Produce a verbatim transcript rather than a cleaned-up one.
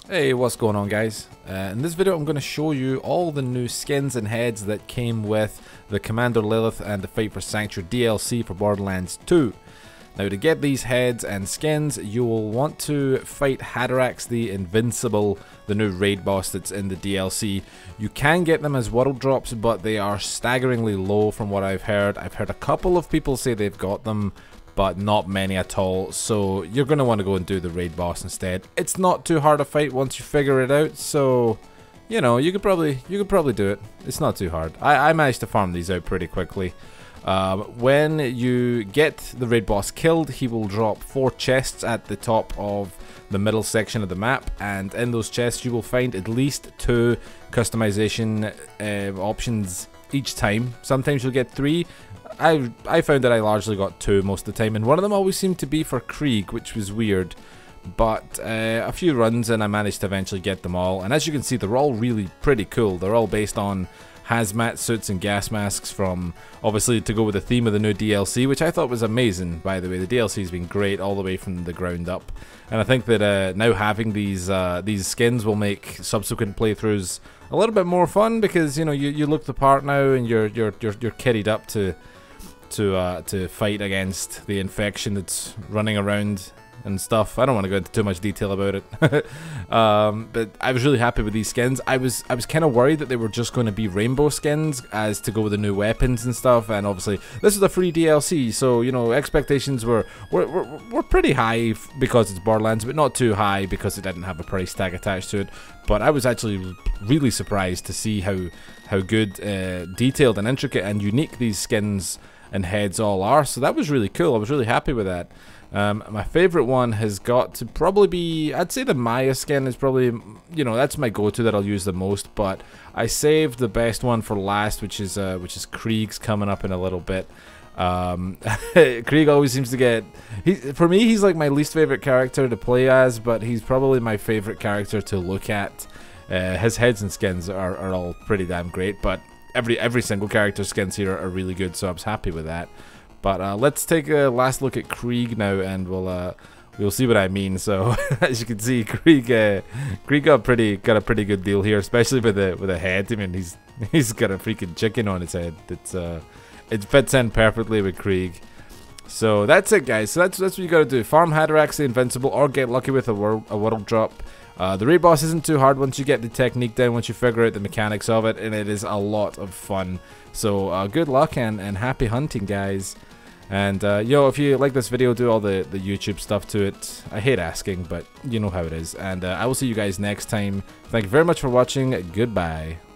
Hey, what's going on, guys? Uh, in this video I'm going to show you all the new skins and heads that came with the Commander Lilith and the Fight for Sanctuary D L C for Borderlands two. Now, to get these heads and skins, you will want to fight Haderax the Invincible, the new raid boss that's in the D L C. You can get them as world drops, but they are staggeringly low from what I've heard. I've heard a couple of people say they've got them, but not many at all, so you're going to want to go and do the raid boss instead. It's not too hard to fight once you figure it out, so you know, you could probably you could probably do it. It's not too hard. I, I managed to farm these out pretty quickly. Um, when you get the raid boss killed, he will drop four chests at the top of the middle section of the map, and in those chests you will find at least two customization uh, options each time. Sometimes you'll get three. I, I found that I largely got two most of the time, and one of them always seemed to be for Krieg, which was weird. But uh, a few runs and I managed to eventually get them all, and as you can see, they're all really pretty cool. They're all based on hazmat suits and gas masks, from obviously to go with the theme of the new D L C, which I thought was amazing, by the way. The D L C has been great all the way from the ground up, and I think that uh, now having these uh, these skins will make subsequent playthroughs a little bit more fun, because you know you, you look the part now and you're you're you're, you're kitted up to to uh, to fight against the infection that's running around and stuff. I don't want to go into too much detail about it. um, but I was really happy with these skins. I was I was kind of worried that they were just going to be rainbow skins as to go with the new weapons and stuff, and obviously this is a free D L C, so you know expectations were were, were, were pretty high because it's Borderlands, but not too high because it didn't have a price tag attached to it. But I was actually really surprised to see how how good, uh, detailed and intricate and unique these skins and heads all are, so that was really cool. I was really happy with that. Um, my favorite one has got to probably be, I'd say the Maya skin is probably, you know, that's my go-to that I'll use the most, but I saved the best one for last, which is uh, which is Krieg's coming up in a little bit. Um, Krieg always seems to get, he, for me he's like my least favorite character to play as, but he's probably my favorite character to look at. Uh, his heads and skins are, are all pretty damn great, but every every single character skins here are, are really good, so I was happy with that. But uh, let's take a last look at Krieg now, and we'll uh, we'll see what I mean. So as you can see, Krieg uh, Krieg got pretty got a pretty good deal here, especially with the with a head. I mean, he's he's got a freaking chicken on his head. It's uh, it fits in perfectly with Krieg. So that's it, guys. So that's that's what you gotta do: farm Haderax the Invincible, or get lucky with a world a world drop. Uh, the raid boss isn't too hard once you get the technique down, once you figure out the mechanics of it, and it is a lot of fun. So uh, good luck and, and happy hunting, guys. And uh, yo, if you like this video, do all the, the YouTube stuff to it. I hate asking, but you know how it is. And uh, I will see you guys next time. Thank you very much for watching. Goodbye.